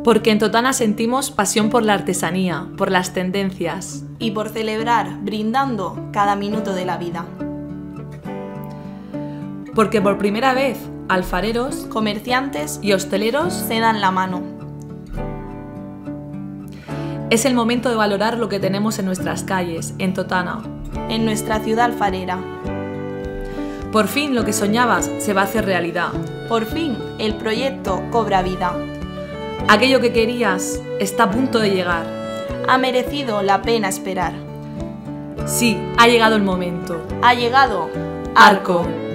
Porque en Totana sentimos pasión por la artesanía, por las tendencias. Y por celebrar, brindando cada minuto de la vida. Porque por primera vez, alfareros, comerciantes y hosteleros se dan la mano. Es el momento de valorar lo que tenemos en nuestras calles, en Totana. En nuestra ciudad alfarera. Por fin lo que soñabas se va a hacer realidad. Por fin el proyecto cobra vida. Aquello que querías está a punto de llegar. Ha merecido la pena esperar. Sí, ha llegado el momento. Ha llegado Arco.